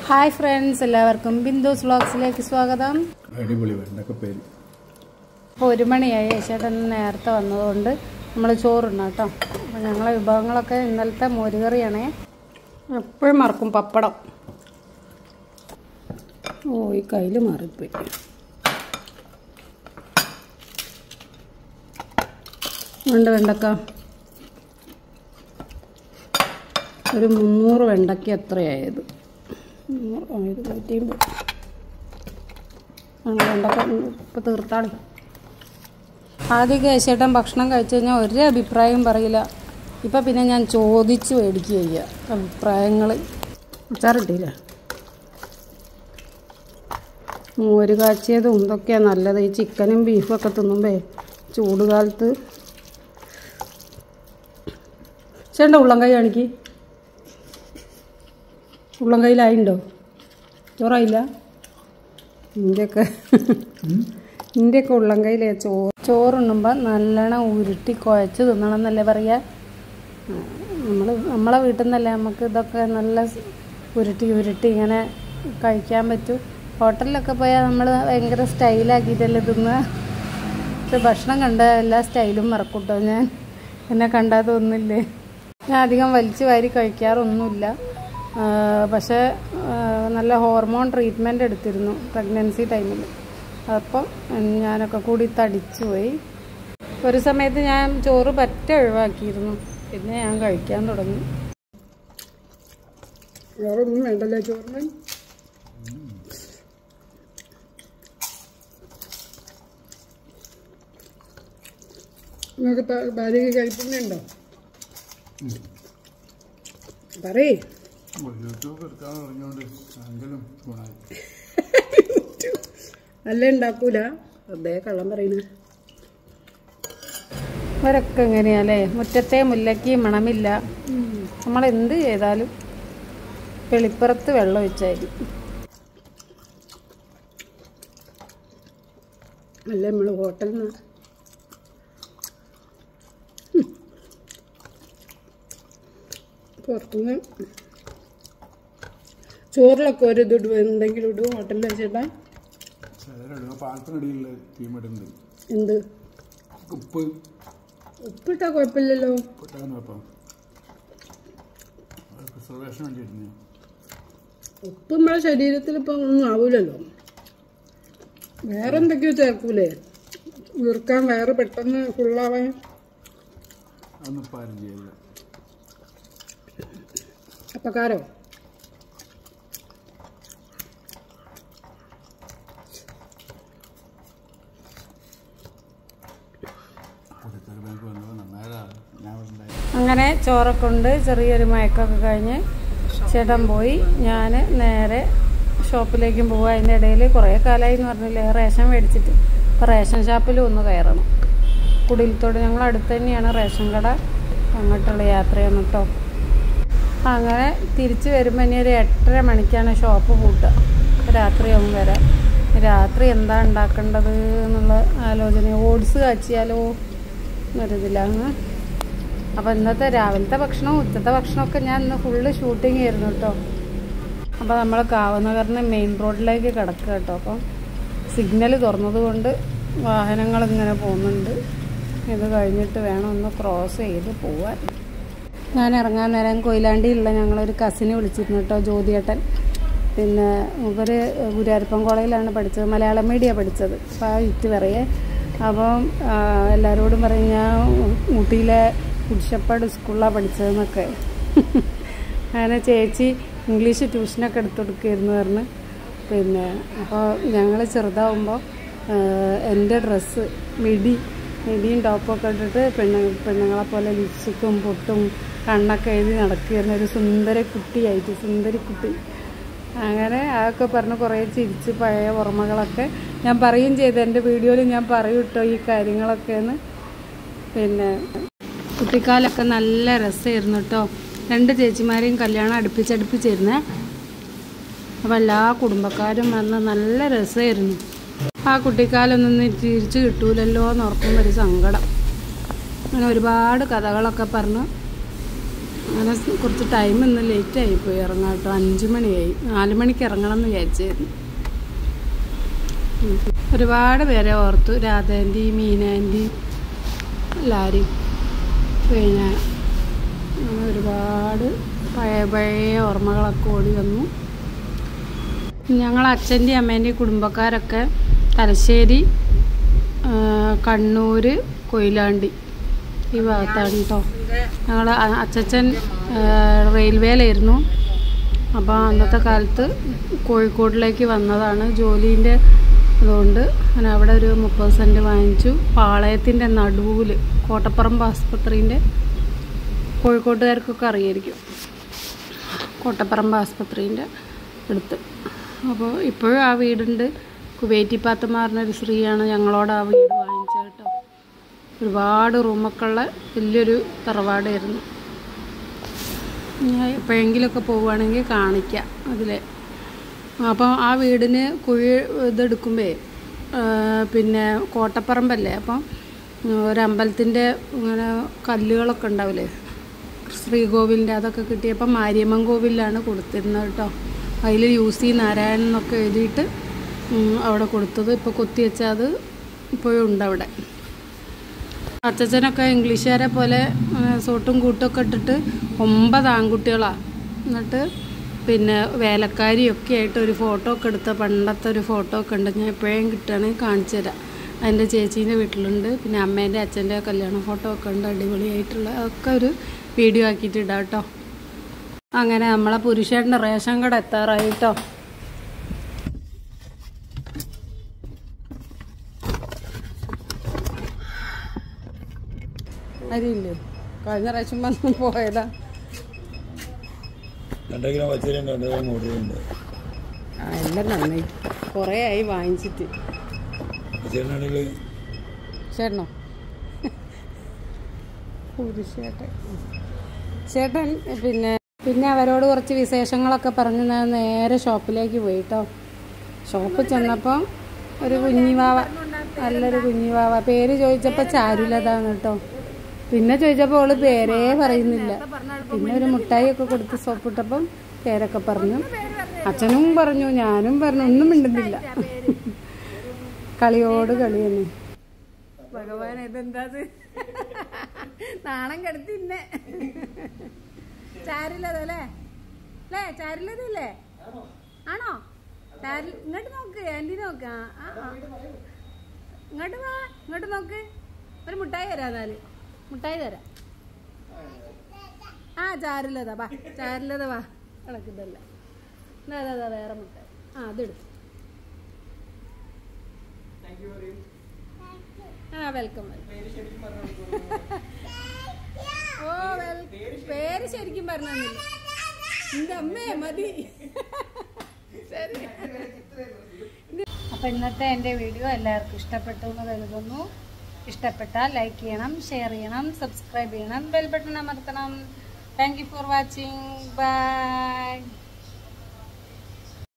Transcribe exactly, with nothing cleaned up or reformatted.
Hi friends, എല്ലാവർക്കും ബിന്ദുസ് വ്ലോഗ്സിലേക്ക് സ്വാഗതം. ഇപ്പോൾ ഒരു മണിയായി. ചേട്ടൻ നേരത്തെ വന്നതുകൊണ്ട് നമ്മൾ ചോറുണ്ണ കേട്ടോ. അപ്പോൾ ഞങ്ങളെ വിഭവങ്ങളൊക്കെ ഇന്നലത്തെ മോരുകറിയാണേ. എപ്പോഴും മറക്കും പപ്പടം. ഓ, ഈ കയ്യിൽ മാറിപ്പോയി. ഉണ്ട് വെണ്ടക്ക. ഒരു മുന്നൂറ് വെണ്ടയ്ക്ക് എത്രയായത്? ഇത് കയറ്റിയുമ്പോൾ വെണ്ടക്ക ഇപ്പം തീർത്താളി. ആദ്യമൊക്കെ ചേട്ടൻ ഭക്ഷണം കഴിച്ചു കഴിഞ്ഞാൽ ഒരു അഭിപ്രായം പറയില്ല. ഇപ്പം പിന്നെ ഞാൻ ചോദിച്ച് മേടിക്കുക ചെയ്യുക അഭിപ്രായങ്ങൾ. അച്ചാറിട്ടില്ല, മോര് കാച്ചിയതും ഇതൊക്കെയാണ് നല്ലത്. ഈ ചിക്കനും ബീഫും ഒക്കെ തിന്നുമ്പേ ചൂട് കാലത്ത്. ചേട്ടൻ്റെ ഉള്ളം കൈ കാണിക്ക്. ഉള്ളം കയ്യിലായിണ്ടോ? ചോറായില്ല? ഇന്ത്യയൊക്കെ ഇന്ത്യയൊക്കെ ഉള്ളം കയ്യിലേ ചോറ് ചോറുണ്ണുമ്പോൾ നല്ലോണം ഉരുട്ടി കുഴച്ച് തിന്നണം എന്നല്ലേ പറയുക. നമ്മൾ നമ്മളെ വീട്ടിൽ നിന്നല്ലേ നമുക്ക് ഇതൊക്കെ നല്ല ഉരുട്ടി ഉരുട്ടി ഇങ്ങനെ കഴിക്കാൻ പറ്റും. ഹോട്ടലിലൊക്കെ പോയാൽ നമ്മൾ ഭയങ്കര സ്റ്റൈലാക്കിയിട്ടല്ലേ തിന്നുക. പക്ഷെ ഭക്ഷണം കണ്ട എല്ലാ സ്റ്റൈലും മറക്കൂട്ടോ. ഞാൻ എന്നെ കണ്ടാൽ തോന്നില്ലേ. ഞാൻ അധികം വലിച്ചു വാരി കഴിക്കാറൊന്നുമില്ല. പക്ഷേ നല്ല ഹോർമോൺ ട്രീറ്റ്മെൻറ്റ് എടുത്തിരുന്നു പ്രഗ്നൻസി ടൈമിൽ. അപ്പം ഞാനൊക്കെ കൂടി തടിച്ചു പോയി. ഒരു സമയത്ത് ഞാൻ ചോറ് പറ്റ ഒഴിവാക്കിയിരുന്നു. പിന്നെ ഞാൻ കഴിക്കാൻ തുടങ്ങി. വേറെ ഒന്നും വേണ്ടല്ലോ ചോറിന്. നിങ്ങൾക്ക് ഭാര്യയ്ക്ക് കഴിക്കുന്നുണ്ടോ? പറയേ. അല്ലേ ഉണ്ടാക്കൂല, അതേ കള്ളം പറയുന്നത്. ഇവരൊക്കെ എങ്ങനെയാല്ലേ? മുറ്റത്തെ മുല്ലയ്ക്ക് മണമില്ല. നമ്മളെന്ത് ചെയ്താലും വെളിപ്പുറത്ത് വെള്ളം ഒഴിച്ചായിരിക്കും. അല്ലേ നമ്മൾ ഹോട്ടലിൽ നിന്ന് പുറത്തുനിന്ന് ചോറിലൊക്കെ ഒരു ഇത് ഇടും, എന്തെങ്കിലും ഇടും ഹോട്ടലിൽ വെച്ചിട്ടാ. എന്ത് ഉപ്പ് ഉപ്പിട്ടാ കുഴപ്പമില്ലല്ലോ. ഉപ്പ് നമ്മളെ ശരീരത്തിൽ ഇപ്പം ഒന്നും ആവൂലല്ലോ. വേറെ എന്തൊക്കെയോ ചേർക്കൂലേ വീർക്കാൻ, വേറെ പെട്ടെന്ന് ഫുള്ളാവാൻ. അപ്പക്കാരോ? അങ്ങനെ ചോറൊക്കെ കൊണ്ട് ചെറിയൊരു മയക്കൊക്കെ കഴിഞ്ഞ് ചേട്ടൻ പോയി. ഞാൻ നേരെ ഷോപ്പിലേക്കും പോവുക. അതിൻ്റെ ഇടയിൽ കുറേ കാലമായി എന്ന് പറഞ്ഞില്ലേ റേഷൻ മേടിച്ചിട്ട്. അപ്പോൾ റേഷൻ ഷാപ്പിൽ ഒന്ന് കയറണം. കുടിലത്തോട് ഞങ്ങൾ അടുത്ത് തന്നെയാണ് റേഷൻ കട. അങ്ങോട്ടുള്ള യാത്രയാണ് കേട്ടോ. അങ്ങനെ തിരിച്ച് വരുമ്പോൾ ഇനി ഒരു എട്ടര മണിക്കാണ് ഷോപ്പ് പൂട്ടുക. രാത്രിയാവും വരാം. രാത്രി എന്താ ഉണ്ടാക്കേണ്ടത് എന്നുള്ള ആലോചന. ഓട്സ് കാച്ചിയാലോ എന്നൊരിതിലാണ്. അപ്പോൾ ഇന്നത്തെ രാവിലത്തെ ഭക്ഷണവും ഉച്ചത്തെ ഭക്ഷണമൊക്കെ ഞാൻ ഇന്ന് ഫുള്ള് ഷൂട്ടിങ് ആയിരുന്നു കേട്ടോ. അപ്പോൾ നമ്മൾ കാവനഗറിന് മെയിൻ റോഡിലേക്ക് കിടക്കുക കേട്ടോ. അപ്പം സിഗ്നൽ തുറന്നതുകൊണ്ട് വാഹനങ്ങളിങ്ങനെ പോകുന്നുണ്ട്. ഇത് കഴിഞ്ഞിട്ട് വേണം ഒന്ന് ക്രോസ് ചെയ്ത് പോവാൻ. ഞാൻ ഇറങ്ങാൻ നേരം കൊയിലാണ്ടിയിലുള്ള ഞങ്ങളൊരു കസിനെ വിളിച്ചിരുന്നു കേട്ടോ, ജ്യോതിയേട്ടൻ. പിന്നെ ഇവർ ഗുരുവായൂരപ്പൻ കോളേജിലാണ് പഠിച്ചത്, മലയാളം മീഡിയ പഠിച്ചത്. അപ്പോൾ ആ ഇറ്റ് പറയേ. അപ്പം എല്ലാവരോടും പറയും ഞാൻ ഊട്ടിയിലെ കുടിശപ്പാട് സ്കൂളിലാണ് പഠിച്ചതെന്നൊക്കെ. അങ്ങനെ ചേച്ചി ഇംഗ്ലീഷ് ട്യൂഷനൊക്കെ എടുത്തു കൊടുക്കുമായിരുന്നു പറഞ്ഞ്. പിന്നെ അപ്പോൾ ഞങ്ങൾ ചെറുതാവുമ്പോൾ എൻ്റെ ഡ്രസ്സ് മിടി മിടിയും ടോപ്പൊക്കെ ഇട്ടിട്ട് പെണ്ണ് പെണ്ണുങ്ങളെ പോലെ ലിപ്സ്റ്റിക്കും പൊട്ടും കണ്ണൊക്കെ എഴുതി നടക്കുകയായിരുന്നു. ഒരു സുന്ദര കുട്ടിയായിട്ട്, സുന്ദരി കുട്ടി. അങ്ങനെ അതൊക്കെ പറഞ്ഞ് കുറേ ചിരിച്ച് പഴയ ഓർമ്മകളൊക്കെ ഞാൻ പറയുകയും ചെയ്തു. എൻ്റെ വീഡിയോയിൽ ഞാൻ പറയും കേട്ടോ ഈ കാര്യങ്ങളൊക്കെയെന്ന്. പിന്നെ കുട്ടിക്കാലൊക്കെ നല്ല രസമായിരുന്നു കേട്ടോ. രണ്ട് ചേച്ചിമാരെയും കല്യാണം അടുപ്പിച്ചടുപ്പിച്ചിരുന്നേ. അപ്പോൾ എല്ലാ കുടുംബക്കാരും വന്ന് നല്ല രസമായിരുന്നു. ആ കുട്ടിക്കാലൊന്നും തിരിച്ച് കിട്ടൂലല്ലോ എന്ന് ഓർക്കുമ്പോൾ ഒരു സങ്കടം. അങ്ങനെ ഒരുപാട് കഥകളൊക്കെ പറഞ്ഞ് അങ്ങനെ കുറച്ച് ടൈം ഇന്ന് ലേറ്റായി പോയി ഇറങ്ങാം കേട്ടോ. അഞ്ച് മണിയായി. നാല് മണിക്ക് ഇറങ്ങണം എന്ന് വിചാരിച്ചായിരുന്നു. ഒരുപാട് പേരെ ഓർത്തു. രാധാൻ്റി, മീനാൻ്റി, എല്ലാവരും. പിന്നെ അങ്ങനെ ഒരുപാട് പഴയ പഴയ ഓർമ്മകളൊക്കെ ഓടി വന്നു. ഞങ്ങൾ അച്ഛൻ്റെയും അമ്മേൻ്റെയും കുടുംബക്കാരൊക്കെ തലശ്ശേരി, കണ്ണൂർ, കൊയിലാണ്ടി ഈ ഭാഗത്താണ് കേട്ടോ. ഞങ്ങൾ അച്ഛൻ റെയിൽവേയിലായിരുന്നു. അപ്പോൾ അന്നത്തെ കാലത്ത് കോഴിക്കോടിലേക്ക് വന്നതാണ് ജോലീൻ്റെ അതുകൊണ്ട്. അങ്ങനെ അവിടെ ഒരു മുപ്പത് സെൻറ്റ് വാങ്ങിച്ചു. പാളയത്തിൻ്റെ നടുവിൽ കോട്ടപ്പറമ്പ് ആസ്പത്രീൻ്റെ, കോഴിക്കോട്ടുകാർക്കൊക്കെ അറിയായിരിക്കും, കോട്ടപ്പറമ്പ് ആസ്പത്രീൻ്റെ അടുത്ത്. അപ്പോൾ ഇപ്പോഴും ആ വീടുണ്ട്. കുവൈറ്റിപ്പാത്തമ്മ പറഞ്ഞൊരു സ്ത്രീയാണ് ഞങ്ങളോട് ആ വീട് വാങ്ങിച്ചത് കേട്ടോ. ഒരുപാട് റൂമൊക്കെ ഉള്ള വലിയൊരു തറവാടായിരുന്നു. ഞാൻ എപ്പോഴെങ്കിലുമൊക്കെ പോവുകയാണെങ്കിൽ കാണിക്കാം അതിൽ. അപ്പോൾ ആ വീടിന് കുഴി ഇതെടുക്കുമ്പോൾ പിന്നെ കോട്ടപ്പറമ്പല്ലേ, അപ്പം ഒരമ്പലത്തിൻ്റെ ഇങ്ങനെ കല്ലുകളൊക്കെ ഉണ്ടാവില്ലേ, ശ്രീകോവിലിൻ്റെ, അതൊക്കെ കിട്ടിയപ്പോൾ മാരിയമ്മൻ കോവിലാണ് കൊടുത്തിരുന്നത് കേട്ടോ. അതിൽ യു സി നാരായണൻ എന്നൊക്കെ എഴുതിയിട്ട് അവിടെ കൊടുത്തത്. ഇപ്പോൾ കൊത്തി വെച്ചാൽ അത് ഇപ്പോഴും ഉണ്ട് അവിടെ. അച്ഛനൊക്കെ ഇംഗ്ലീഷുകാരെ പോലെ സൂട്ടും കൂട്ടൊക്കെ ഇട്ടിട്ട് ഒമ്പത് ആൺകുട്ടികളാണ്. എന്നിട്ട് പിന്നെ വേലക്കാരിയൊക്കെ ആയിട്ട് ഒരു ഫോട്ടോ ഒക്കെ എടുത്ത പണ്ടത്തെ ഒരു ഫോട്ടോ ഒക്കെ ഉണ്ട്. ഞാൻ എപ്പോഴും കിട്ടുകയാണെങ്കിൽ കാണിച്ചു തരാം. അതിൻ്റെ ചേച്ചീൻ്റെ വീട്ടിലുണ്ട്. പിന്നെ അമ്മേൻ്റെ അച്ഛൻ്റെ കല്യാണ ഫോട്ടോ ഒക്കെ ഉണ്ട്, അടിപൊളിയായിട്ടുള്ള. അതൊക്കെ ഒരു വീഡിയോ ആക്കിയിട്ട് ഇടാം കേട്ടോ. അങ്ങനെ നമ്മളെ പുരുഷേട്ടൻ്റെ റേഷൻ കട എത്താറായി കേട്ടോ. അരിയില്ലേ, കഴിഞ്ഞ പ്രാവശ്യം വന്ന് പോയതാ. ആ എല്ലാം നന്നായി, കുറേ ആയി വാങ്ങിച്ചിട്ട്. ചേട്ടനോ? പുരുഷേട്ടൻ ചേട്ടൻ പിന്നെ പിന്നെ അവരോട് കുറച്ച് വിശേഷങ്ങളൊക്കെ പറഞ്ഞ് ഞാൻ നേരെ ഷോപ്പിലേക്ക് പോയി കേട്ടോ. ഷോപ്പിൽ ചെന്നപ്പോൾ ഒരു കുഞ്ഞിവാവ, നല്ലൊരു കുഞ്ഞിവാവ. പേര് ചോദിച്ചപ്പോൾ ചാരുലതാണ് കേട്ടോ. പിന്നെ ചോദിച്ചപ്പോൾ അവള് പേരേ പറയുന്നില്ല. പിന്നെ ഒരു മുട്ടായി ഒക്കെ കൊടുത്ത് സോപ്പിട്ടപ്പം പേരൊക്കെ പറഞ്ഞു. അച്ഛനും പറഞ്ഞു, ഞാനും പറഞ്ഞു, ഒന്നും മിണ്ടുന്നില്ല. കളിയോട് കളി തന്നെ. ഭഗവാൻ ഇതെന്താ നാണം കെടുത്തിന്നെ. ചാരുലതല്ലേ അല്ലേ? ചാരുലതല്ലേ? ആണോ? ചാരു ഇങ്ങോട്ട് നോക്ക്, ആൻറ്റി നോക്ക്. ആ ഇങ്ങോട്ട് വാ, ഇങ്ങോട്ട് നോക്ക്. ഒരു മുട്ടായി തരാം. എന്നാല് മുട്ടായി തരാം. ആ ചാരുലത വാ, ചാരുലത വാ. കിടക്കിതല്ല, അതാ അതാ വേറെ മുട്ടായി. ആ അതെടുത്തു. ആ വെൽക്കം. ഓ വെൽ പേര് ശരിക്കും പറഞ്ഞില്ല. എന്റെ അമ്മേ മതി. ശരി. അപ്പൊ ഇന്നത്തെ എൻ്റെ വീഡിയോ എല്ലാവർക്കും ഇഷ്ടപ്പെട്ടു എന്ന് കരുതുന്നു. ഇഷ്ടപ്പെട്ടാൽ ലൈക്ക് ചെയ്യണം, ഷെയർ ചെയ്യണം, സബ്സ്ക്രൈബ് ചെയ്യണം, ബെൽ ബട്ടൺ അമർത്തണം. Thank you for watching. By.